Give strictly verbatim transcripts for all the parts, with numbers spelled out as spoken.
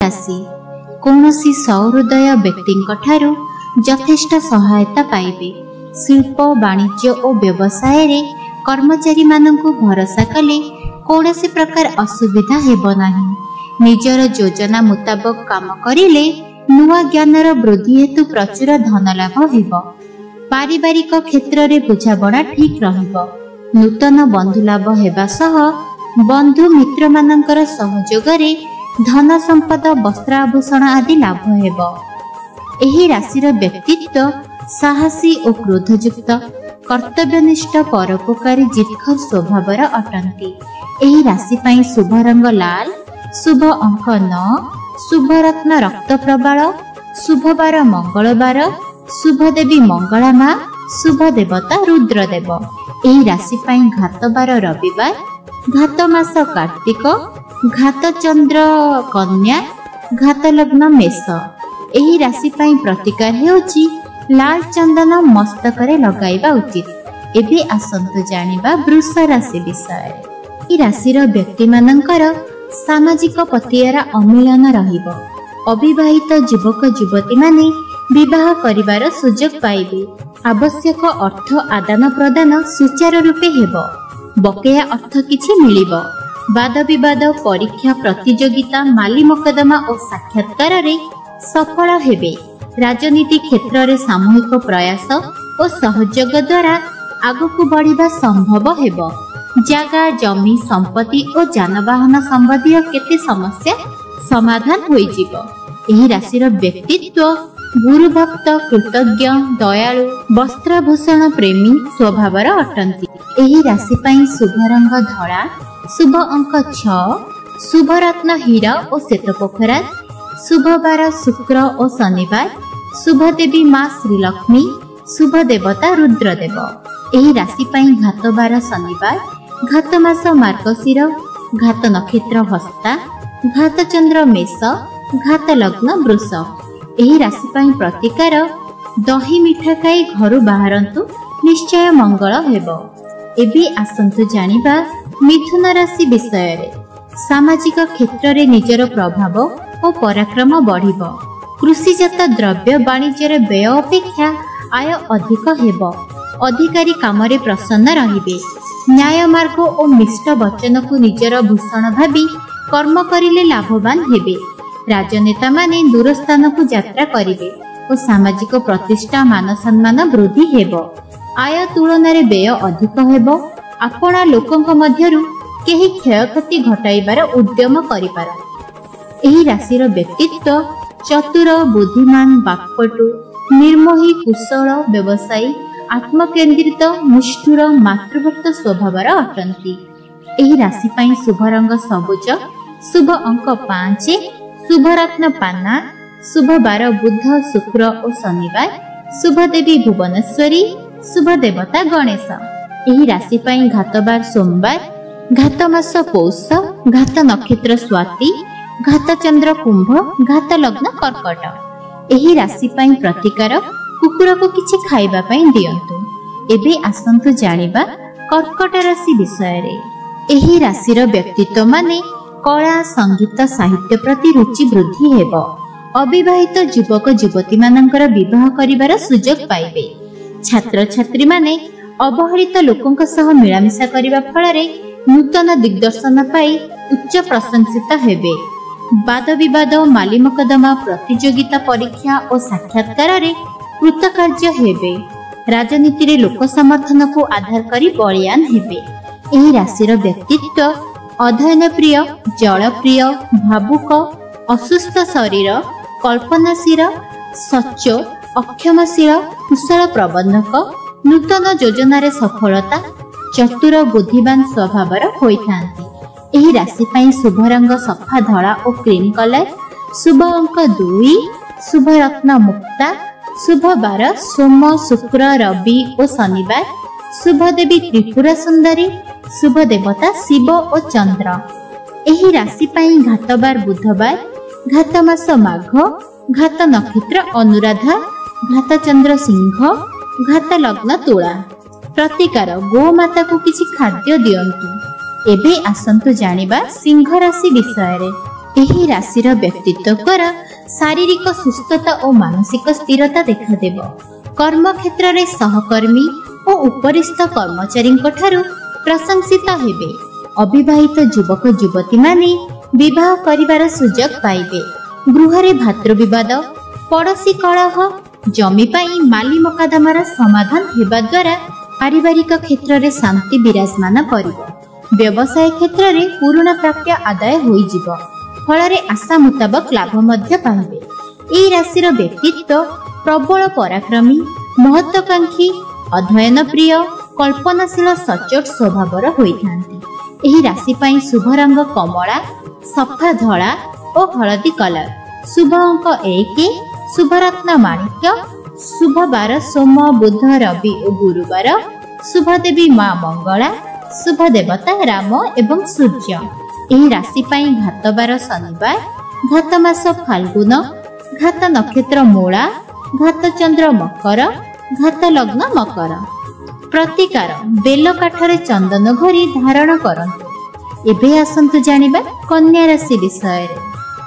राशि कौनसी सहृदय व्यक्तिंक ठारू यथेष्ट सहायता पाइबे। शिल्प वाणिज्य और व्यवसाय रे कर्मचारी माननकु भरोसा कले कौनसी प्रकार असुविधा हेबो नाही। निजर योजना मुताबक काम करिले नुआ ज्ञानर वृद्धि हेतु प्रचुर धन लाभ हेबो। पारिवारिक क्षेत्र रे बुझाबणा ठीक रहिबो। नूतन बंधु लाभ हेबा सह बंधु मित्र माननकर सहयोग रे धन संपद वस्त्र आभूषण आदि लाभ हेबो। एही राशिर व्यक्तित्व साहसी और क्रोधयुक्त कर्तव्यनिष्ठ परोपकारी जितखर स्वभावर अटंती। एही राशि पई शुभ रंग लाल, शुभ अंक नौ, शुभ रत्न रक्त प्रबाल, शुभ बार मंगलवार, शुभ देवी मंगला मां, शुभ देवता रुद्रदेव। एही राशि पई घात बार रविवार, घात मास कार्तिक, घात चंद्र कन्या, घात लग्न मेष। एही राशि पई प्रतिकार हेउची लाल चंदन मस्तकरे लगाइबा उचित। एबे आसंतु जानिबा वृष राशि विषय। ई राशिर व्यक्ति मानकर सामाजिक पतियारा अमिलन रहिबो। अविवाहित युवक युवती माने विवाह करिवार सुযোগ पाइबे। आवश्यक अर्थ आदान प्रदान सुचारू रूपे हेबो। बकेया अर्थ किछि मिलिबो। वाद विवाद परीक्षा प्रतियोगिता माली मकदमा और साक्षात्कार रे सफल हेबे। राजनीति क्षेत्र रे सामूहिक प्रयास और सहयोग द्वारा आगକୁ बढ़िबा संभव हेबो। जागा जमी संपत्ति और जानवाहन संबंधी केते समस्या समाधान होई जिवो। एही राशिर व्यक्तित्व गुरु भक्त, कृतज्ञ, दयालु, वस्त्राभूषण प्रेमी स्वभावर अटंती। एही राशि पई शुभ रंग धଳा, शुभ अंक छह, शुभ रत्न हीरा और श्वेतपोखरा, शुभ बार शुक्र और शनिवार, शुभ देवी मां श्रीलक्ष्मी, शुभ देवता रुद्रदेव। एही राशि पई घात बार शनिवार, घात मास मार्गशीर, घात नक्षत्र हस्ता, घात चंद्र मेष, घात लग्न वृष। एही राशि पई प्रतिकार दही मिठा खाई घरु बाहरंतु निश्चय मंगल हेबो। एबे आसंतु जानिबा मिथुन राशि विषय रे। सामाजिक क्षेत्र रे निजर प्रभाव और पराक्रम बढ़िबो। कृषिजात द्रव्य वाणिज्य व्यय अपेक्षा आय अधिक हेबो। अधिकारी काम रे प्रसन्न रहिबे। न्याय मार्ग और मिष्ट वचन को निजर भूषण भावी कर्म करिले लाभवान हेबे। राजनेता माने दूर स्थान को यात्रा करिवे और सामाजिक प्रतिष्ठा मान सम्मान वृद्धि हेबो। आय तुलन रे व्यय अधिक हेबो। आपणा लोकंक मध्यरु केही क्षयक्षति घटाइबार उद्यम करिपार। एही राशिर व्यक्तित्व चतुर, बुद्धिमान, बाक्पटु, निर्मोही, कुशल, व्यवसायी, आत्मकेंद्रित, निष्ठुर, मातृभक्त स्वभावर अटंती। एही राशि पई शुभ रंग सबुज, शुभ अंक पांच, शुभ रत्न पाना, शुभ बार बुध, शुक्र और शनिवार, शुभ देवी भुवनेश्वरी, शुभ देवता गणेश। एही राशि पई घात बार सोमवार, घात मास पौष, घात नक्षत्र स्वाति, घात चंद्र कुंभ, घात लग्न कर्कट। एही राशि पई प्रतिकार कुकुर को किछि खाइबा पई दियंतु। एबे आसंतु जानिबा कर्कट राशि विषय रे। एही राशिर व्यक्तित्व माने कला, संगीत, साहित्य प्रति रुचि वृद्धि हेबो। अविवाहित युवक युवती मानकर विवाह करिवार सुযোଗ पाइबे। छात्र छात्री माने अवहेलित लोकंक सह मिलामिशा करिबा फଳରେ नूतन दिग्दर्शन पाई उच्च प्रशंसित हेबे। वाद विवाद, माली मकदमा, प्रतियोगिता परीक्षा और साक्षात्कार रे कृतकार्य हेबे। राजनीति रे लोक समर्थन को आधार करी बलियान हेबे। एही राशिर व्यक्तित्व अध्ययन प्रिय, जल प्रिय, भावुक, असुस्थ शरीर, कल्पनाशील, सच्चो, अक्षमशील, कुशल प्रबंधक, नूतन योजना रे सफलता, चतुर, बुद्धिमान स्वभावर होइथांती। एही राशि पई शुभ रंग सफा धଳା और क्रीम कलर, शुभ अंक दुई, शुभ रत्न मुक्ता, शुभ बार सोम, शुक्र, रवि और शनिवार, शुभ देवी त्रिपुरा सुंदरी, शुभ देवता शिव और चंद्र। एही राशि पई घात बार बुधवार, घात मास माघ, घात नक्षत्र अनुराधा, घात चंद्र सिंह, घात लग्न तुला। प्रतिकार गोमाता को किछि खाद्य दियंतु। एबे आसंतु जानिबा सिंह राशि विषय रे। ଏହି ରାଶିର ବ୍ୟକ୍ତିତ୍ୱଙ୍କର ଶାରୀରିକ ସୁସ୍ଥତା ଓ ମାନସିକ ସ୍ଥିରତା ଦେଖାଦେବ। କର୍ମକ୍ଷେତ୍ରରେ ସହକର୍ମୀ ଓ ଉପରିସ୍ଥ କର୍ମଚାରୀଙ୍କ ଠାରୁ ପ୍ରଶଂସିତ ହେବେ। ଅବିବାହିତ ଯୁବକ ଯୁବତୀମାନେ ବିବାହ କରିବାର ସୁଯୋଗ ପାଇବେ। ଗୃହରେ ଭାତୃବିବାଦ, ପଡ଼ୋଶୀ କଳହ, ଜମି ପାଇଁ ମାଲି ମକଦ୍ଦମାର ସମାଧାନ ହେବା ଦ୍ୱାରା ପାରିବାରିକ କ୍ଷେତ୍ରରେ ଶାନ୍ତି ବିରାଜମାନ କରିବ। ବ୍ୟବସାୟ କ୍ଷେତ୍ରରେ ପୁରୁଣା ପ୍ରାପ୍ୟ ଆଦାୟ ହୋଇଯିବ, ଫଳରେ ଆଶା ମୁତାବକ ଲାଭ ମଧ୍ୟ ପାଇବେ। ଏହି ରାଶିର ବ୍ୟକ୍ତିତ୍ୱ ପ୍ରବଳ ପରାକ୍ରମୀ, ମହତ୍ୱାକାଂକ୍ଷୀ, ଅଧ୍ୟୟନ ପ୍ରିୟ, କଳ୍ପନାଶୀଳ, ସଚ୍ଚୋଟ ସ୍ୱଭାବର ହୋଇଥାନ୍ତି। ଏହି ରାଶି ପାଇଁ ଶୁଭ ରଙ୍ଗ କମଳା, ସଫା ଧଳା ଓ ହଳଦୀ କଲର। ଶୁଭ ଅଙ୍କ ଏକ, ଶୁଭରତ୍ନ ମାଣିକ୍ୟ। ଶୁଭ ବାର ସୋମ, ବୁଧ, ରବି ଓ ଗୁରୁବାର। ଶୁଭ ଦେବୀ ମା ମଙ୍ଗଳା। ଶୁଭ ଦେବତା ରାମ ଏବଂ ସୂର୍ଯ୍ୟ। ଏହି ରାଶି ପାଇଁ ଘାତ ବାର ଶନିବାର, ଘାତ ମାସ ଫାଲ୍ଗୁନ, ଘାତ ନକ୍ଷତ୍ର ମୂଳା, ଘାତ ଚନ୍ଦ୍ର ମକର, ଘାତ ଲଗ୍ନ ମକର। ପ୍ରତିକାର ବେଲ କାଠରେ ଚନ୍ଦନ ଘୋରି ଧାରଣ କରନ୍ତୁ। ଏବେ ଆସନ୍ତୁ ଜାଣିବା କନ୍ୟା ରାଶି ବିଷୟରେ।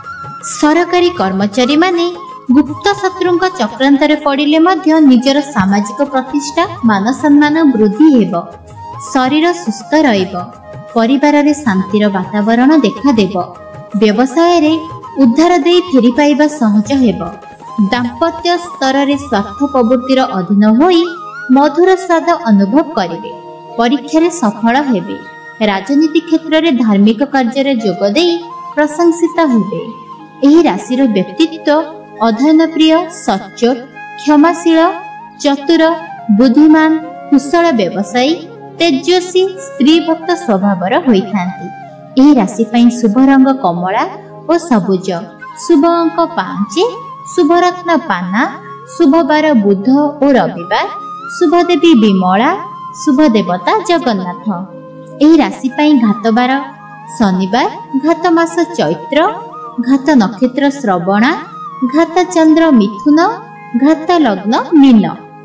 ସରକାରୀ କର୍ମଚାରୀମାନେ ଗୁପ୍ତ ଶତ୍ରୁଙ୍କ ଚକ୍ରାନ୍ତରେ ପଡ଼ିଲେ ମଧ୍ୟ ନିଜର ସାମାଜିକ ପ୍ରତିଷ୍ଠା, ମାନ ସମ୍ମାନ ବୃଦ୍ଧି ହେବ। ଶରୀର ସୁସ୍ଥ ରହିବ। ପରିବାରରେ ଶାନ୍ତିର ବାତାବରଣ ଦେଖାଦେବ। ବ୍ୟବସାୟରେ ଉଦ୍ଧାର ଦେଇ ଫେରି ପାଇବା ସହଜ ହେବ। ଦାମ୍ପତ୍ୟ ସ୍ତରରେ ସ୍ୱାର୍ଥ ପ୍ରବୃତ୍ତିର ଅଧୀନ ହୋଇ ମଧୁର ସ୍ୱାଦ ଅନୁଭବ କରିବେ। ପରୀକ୍ଷାରେ ସଫଳ ହେବେ। ରାଜନୀତି କ୍ଷେତ୍ରରେ ଧାର୍ମିକ କାର୍ଯ୍ୟରେ ଯୋଗ ଦେଇ ପ୍ରଶଂସିତ ହେବେ। ଏହି ରାଶିର ବ୍ୟକ୍ତିତ୍ୱ ଅଧ୍ୟୟନ ପ୍ରିୟ, ସଚ୍ଚୋଟ, କ୍ଷମାଶୀଳ, ଚତୁର, ବୁଦ୍ଧିମାନ, କୁଶଳ ବ୍ୟବସାୟୀ, ତେଜସ୍ୱୀ, ସ୍ତ୍ରୀ ଭକ୍ତ ସ୍ୱଭାବର ହୋଇଥାନ୍ତି। ଏହି ରାଶି ପାଇଁ ଶୁଭ ରଙ୍ଗ କମଳା ଓ ସବୁଜ। ଶୁଭ ଅଙ୍କ ପାଞ୍ଚ, ଶୁଭରତ୍ନ ପାନା। ଶୁଭ ବାର ବୁଧ ଓ ରବିବାର। ଶୁଭ ଦେବୀ ବିମଳା। ଶୁଭ ଦେବତା ଜଗନ୍ନାଥ। ଏହି ରାଶି ପାଇଁ ଘାତ ବାର ଶନିବାର, ଘାତ ମାସ ଚୈତ୍ର, ଘାତ ନକ୍ଷତ୍ର ଶ୍ରବଣା, ଘାତ ଚନ୍ଦ୍ର ମିଥୁନ, ଘାତ ଲଗ୍ନ ମୀନ।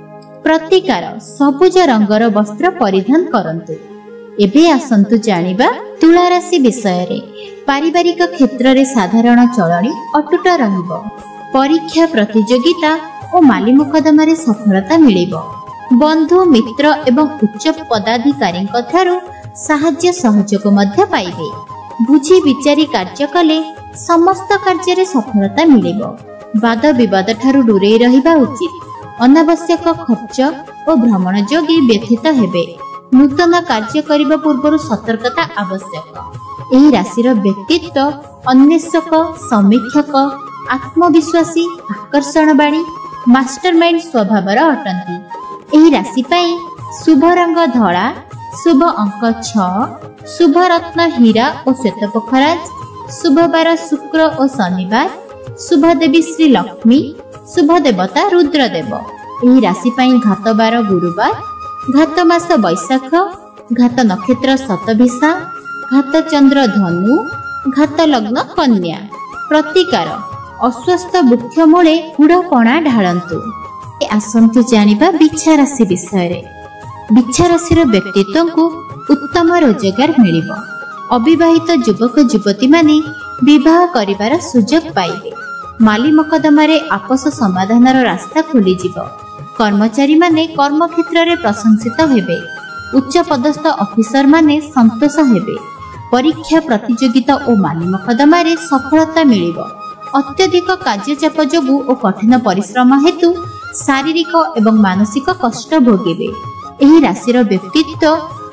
ପ୍ରତିକାର ସବୁଜ ରଙ୍ଗର ବସ୍ତ୍ର ପରିଧାନ କରନ୍ତୁ। ଏବେ ଆସନ୍ତୁ ଜାଣିବା ତୁଳା ରାଶି ବିଷୟରେ। ପାରିବାରିକ କ୍ଷେତ୍ରରେ ସାଧାରଣ ଚଳଣି ଅଟୁଟ ରହିବ। ପରୀକ୍ଷା, ପ୍ରତିଯୋଗିତା ଓ ମାଲି ମକଦ୍ଦମାରେ ସଫଳତା ମିଳିବ। ବନ୍ଧୁ, ମିତ୍ର ଏବଂ ଉଚ୍ଚ ପଦାଧିକାରୀଙ୍କ ଠାରୁ ସାହାଯ୍ୟ ସହଯୋଗ ମଧ୍ୟ ପାଇବେ। ବୁଝି ବିଚାରି କାର୍ଯ୍ୟ କଲେ ସମସ୍ତ କାର୍ଯ୍ୟରେ ସଫଳତା ମିଳିବ। ବାଦ ବିବାଦ ଠାରୁ ଦୂରେଇ ରହିବା ଉଚିତ। ଅନାବଶ୍ୟକ ଖର୍ଚ୍ଚ ଓ ଭ୍ରମଣ ଯୋଗୀ ବ୍ୟଥିତ ହେବେ। ନୂତନ କାର୍ଯ୍ୟ କରିବା ପୂର୍ବରୁ ସତର୍କତା ଆବଶ୍ୟକ। ଏହି ରାଶିର ବ୍ୟକ୍ତିତ୍ୱ ଅନ୍ୱେଷକ, ସମୀକ୍ଷକ, ଆତ୍ମବିଶ୍ୱାସୀ, ଆକର୍ଷଣବାଣୀ, ମାଷ୍ଟରମାଇଣ୍ଡ ସ୍ୱଭାବର ଅଟନ୍ତି। ଏହି ରାଶି ପାଇଁ ଶୁଭ ରଙ୍ଗ ଧଳା। ଶୁଭ ଅଙ୍କ ଛଅ, ଶୁଭ ରତ୍ନ ହୀରା ଓ ଶ୍ୱେତ ପୋଖରାଜ। ଶୁଭ ବାର ଶୁକ୍ର ଓ ଶନିବାର। ଶୁଭ ଦେବୀ ଶ୍ରୀ ଲକ୍ଷ୍ମୀ। ଶୁଭ ଦେବତା ରୁଦ୍ରଦେବ। ଏହି ରାଶି ପାଇଁ ଘାତ ବାର ଗୁରୁବାର, ଘାତ ମାସ ବୈଶାଖ, ଘାତ ନକ୍ଷତ୍ର ଶତଭିଷା, ଘାତ ଚନ୍ଦ୍ର ଧନୁ, ଘାତ ଲଗ୍ନ କନ୍ୟା। ପ୍ରତିକାର ଅସ୍ୱସ୍ଥ ବୃକ୍ଷ ମୂଳେ ଗୁଡ଼ ପଣା ଢାଳନ୍ତୁ। ଆସନ୍ତୁ ଜାଣିବା ବିଛା ରାଶି ବିଷୟରେ। ବିଛା ରାଶିର ବ୍ୟକ୍ତିତ୍ୱଙ୍କୁ ଉତ୍ତମ ରୋଜଗାର ମିଳିବ। ଅବିବାହିତ ଯୁବକ ଯୁବତୀମାନେ ବିବାହ କରିବାର ସୁଯୋଗ ପାଇବେ। ମାଲି ମକଦ୍ଦମାରେ ଆପୋଷ ସମାଧାନର ରାସ୍ତା ଖୋଲିଯିବ। କର୍ମଚାରୀମାନେ କର୍ମକ୍ଷେତ୍ରରେ ପ୍ରଶଂସିତ ହେବେ। ଉଚ୍ଚ ପଦସ୍ଥ ଅଫିସରମାନେ ସନ୍ତୋଷ ହେବେ। ପରୀକ୍ଷା, ପ୍ରତିଯୋଗିତା ଓ ମାଲି ମକଦ୍ଦମାରେ ସଫଳତା ମିଳିବ। ଅତ୍ୟଧିକ କାର୍ଯ୍ୟଚାପ ଯୋଗୁଁ ଓ କଠିନ ପରିଶ୍ରମ ହେତୁ ଶାରୀରିକ ଏବଂ ମାନସିକ କଷ୍ଟ ଭୋଗିବେ। ଏହି ରାଶିର ବ୍ୟକ୍ତିତ୍ୱ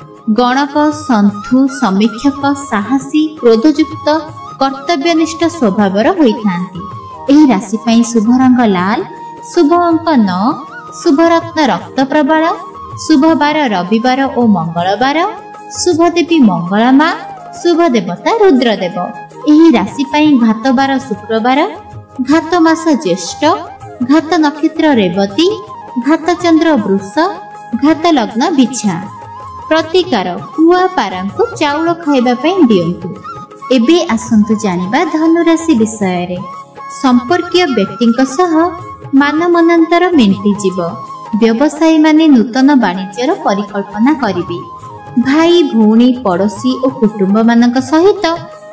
ଗଣକ, ସନ୍ଥୁ, ସମୀକ୍ଷକ, ସାହସୀ, କ୍ରୋଧଯୁକ୍ତ, କର୍ତ୍ତବ୍ୟନିଷ୍ଠ ସ୍ୱଭାବର ହୋଇଥାନ୍ତି। ଏହି ରାଶି ପାଇଁ ଶୁଭ ରଙ୍ଗ ଲାଲ। ଶୁଭ ଅଙ୍କ ନଅ, ଶୁଭରତ୍ନ ରକ୍ତ ପ୍ରବାଳ। ଶୁଭ ବାର ରବିବାର ଓ ମଙ୍ଗଳବାର। ଶୁଭ ଦେବୀ ମଙ୍ଗଳା ମା। ଶୁଭ ଦେବତା ରୁଦ୍ରଦେବ। ଏହି ରାଶି ପାଇଁ ଘାତ ବାର ଶୁକ୍ରବାର, ଘାତ ମାସ ଜ୍ୟେଷ୍ଠ, ଘାତ ନକ୍ଷତ୍ର ରେବତୀ, ଘାତ ଚନ୍ଦ୍ର ବୃଷ, ଘାତ ଲଗ୍ନ ବିଛା। ପ୍ରତିକାର କୁଆ ପାରାଙ୍କୁ ଚାଉଳ ଖାଇବା ପାଇଁ ଦିଅନ୍ତୁ। ଏବେ ଆସନ୍ତୁ ଜାଣିବା ଧନୁରାଶି ବିଷୟରେ। ସମ୍ପର୍କୀୟ ବ୍ୟକ୍ତିଙ୍କ ସହ ମାନ ମନାନ୍ତର ମେଣ୍ଟିଯିବ। ବ୍ୟବସାୟୀମାନେ ନୂତନ ବାଣିଜ୍ୟର ପରିକଳ୍ପନା କରିବେ। ଭାଇ ଭଉଣୀ, ପଡ଼ୋଶୀ ଓ କୁଟୁମ୍ବମାନଙ୍କ ସହିତ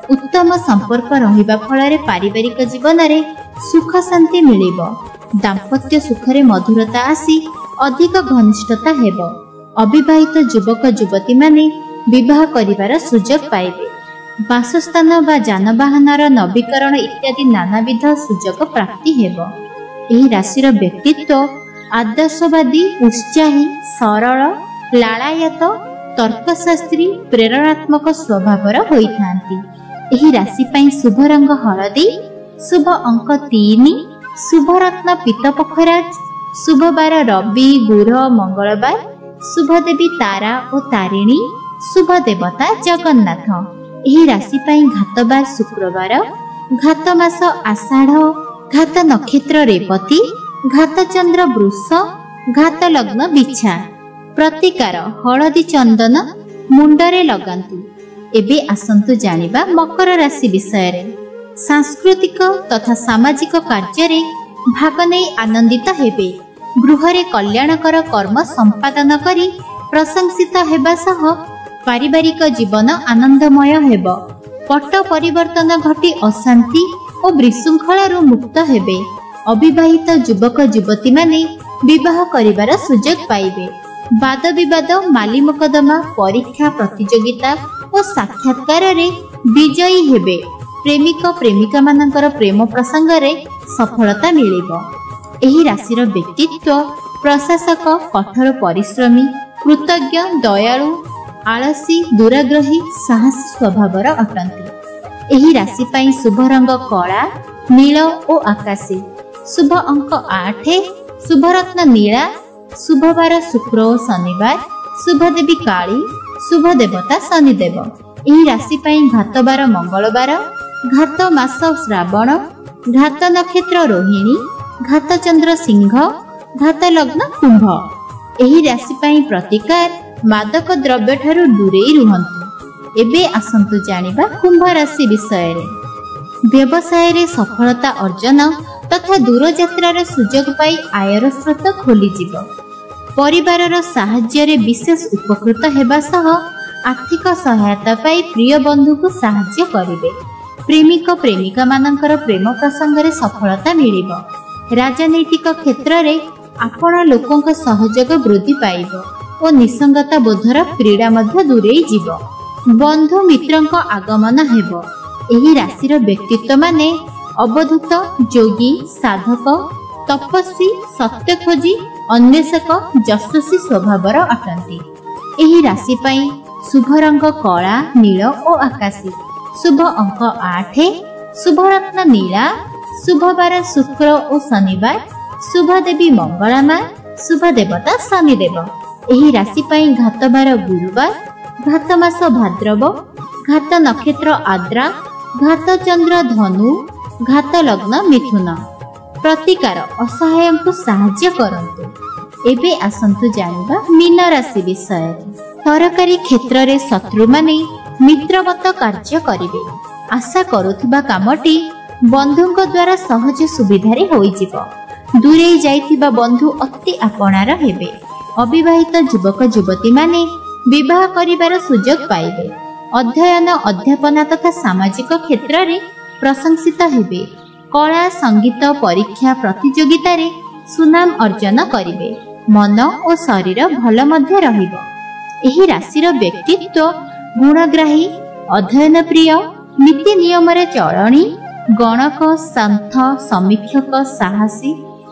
उत्तम संपर्क रहिबा फଳରେ पारिवारिक जीवन रे सुख शांति मिलिब। दाम्पत्य सुखरे मधुरता आसी अधिक घनिष्ठता हेब। अविवाहित युवक युवती माने विवाह करिवार सुजोग पाइबे। बासस्थान बा जानवाहनर नवीकरण इत्यादि नानाविध सुजोग प्राप्ति हेब। एही राशिर व्यक्तित्व आदर्शवादी, उत्साही, सरल, लालायत, तर्कशास्त्री, प्रेरणात्मक स्वभावर होइथांती। एही राशि पई शुभ रंग हळदी, शुभ अंक तीन, शुभ रत्न पीत पखराज, शुभ बार रवि, गुर, मंगलवार, शुभ देवी तारा और तारिणी, शुभ देवता जगन्नाथ। एही राशि पई घातबार शुक्रवार, घात मास आषाढ़, घात नक्षत्र रेवती, घात चंद्र वृष, घात लग्न बिछा। प्रतिकार हळदी चंदन मुंडरे लगांतु। एबे आसंतु जानिबा मकर राशि विषय रे। सांस्कृतिक तथा सामाजिक कार्य रे भाग नै आनंदित हेबे। गृहरे कल्याणकर कर्म संपादन करी प्रशंसित हेबा सह पारिवारिक जीवन आनंदमय हेब। पट परिवर्तन घटी अशांति और विशृंखला मुक्त हेबे। अविवाहित युवक युवती माने विवाह करिवार सुजोग पाइबे। वाद विवाद, माली मुकदमा, परीक्षा प्रतियोगिता और साक्षात्कार रे विजयी हेबे। प्रेमिक प्रेमिका मानकर प्रेम प्रसंग रे सफलता मिलिबो। एही राशिर व्यक्तित्व प्रशासक, कठोर परिश्रमी, कृतज्ञ, दयालु, आलसी, दुराग्रही, साहसी स्वभावर अटंती। एही राशि पई शुभ रंग कला, नील और आकाशी। शुभ अंक आठ, शुभ रत्न नीला, शुभ बार शुक्र और शनिवार, शुभ देवी काली, शुभ देवता शनिदेव। एही राशि पई घात बार मंगलवार, घात मास श्रावण, घात नक्षत्र रोहिणी, घात चंद्र सिंह, घात लग्न कुंभ। एही राशि पई प्रतिकार मादक द्रव्य ठारू दूरेई रुहंतु। एबे आसंतु जानिबा कुंभ राशि विषय रे। व्यवसाय रे सफलता अर्जन तथा दूर यात्रार सुजोग पाई आयर स्रोत खोली जीव। परिवारर साहाय्य रे विशेष उपकृत हेबा सह आर्थिक सहायता पाई प्रिय बंधु को साहाय्य करिवे। प्रेमिक प्रेमिका मानकर प्रेम प्रसंग रे सफलता मिलिबो। राजनैतिक क्षेत्र रे आपण लोकंक सहयोग वृद्धि पाइबो और निसंगता बोधर पीड़ा मध्य दूरेई जीव। बंधु मित्रंक आगमन हेबो। एही राशिर व्यक्तित्व माने अवधूत, जोगी, साधक, तपस्वी, सत्य खोजी, अन्वेषक, यशस्वी स्वभावर अटंती। एही राशि पई शुभ रंग कला, नील और आकाशी। शुभ अंक आठ, शुभ रत्न नीला, शुभ बार शुक्र और शनिवार, शुभ देवी मंगला मां, शुभ देवता शनिदेव। एही राशि पई घात बार गुरुवार, घात मास भाद्रव, घात नक्षत्र आद्रा, घात चंद्र धनु, घात लग्न मिथुन। प्रतिकार असहाय को साहाय्य करंतु। एबे आसंतु जानिबा मीन राशि विषय। सरकारी क्षेत्र रे शत्रु माने मित्रवत कार्य करिवे। आशा करुथिबा कामटी बंधुଙ୍କ द्वारा सहज सुविधारे होई जिवो। दूरेई जाइथिबा बंधु अति आपणार हेबे। अविवाहित युवक युवती माने विवाह करिवार सुजोग पाइबे। अध्ययन, अध्यापना तथा सामाजिक क्षेत्र रे प्रशंसित हेबे। कला, संगीत, परीक्षा प्रतियोगिता रे सुनाम अर्जन करिवे। मन और शरीर भल मध्य रहिबो। एही राशिर व्यक्तित्व गुणग्राही, अध्ययन प्रिय, नीति नियम रे चलणी, गणक, शांत, समीक्षक, साहसी,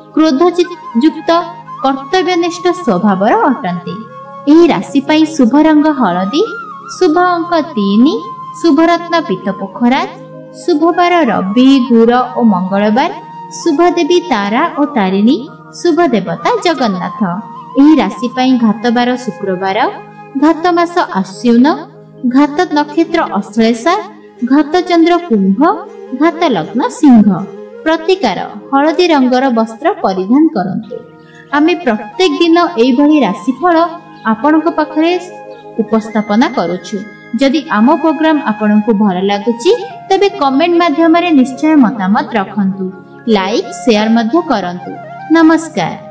क्रोधयुक्त, कर्तव्यनिष्ठ स्वभावर अटंती। एही राशि पई शुभ रंग हळदी, शुभ अंक तीन, शुभ रत्न पीत पोखराज, शुभ बार रवि, गुर और मंगलवार, शुभ देवी तारा और तारिणी, शुभ देवता जगन्नाथ। एही राशि पई घात बार शुक्रवार, घात मास आश्विन, घात नक्षत्र अश्लेषा, घात चंद्र कुंभ, घात लग्न सिंह। प्रतिकार हळदी रंगर वस्त्र परिधान करंतु। आमे प्रत्येक दिन एई भली राशिफल आपणक पाखरे उपस्थापना करूछु। जदि आम प्रोग्राम आपनकु भल लागुची तबे कमेंट माध्यम रे निश्चय मतामत रखंतु। लाइक शेयर मध्य करंतु। नमस्कार।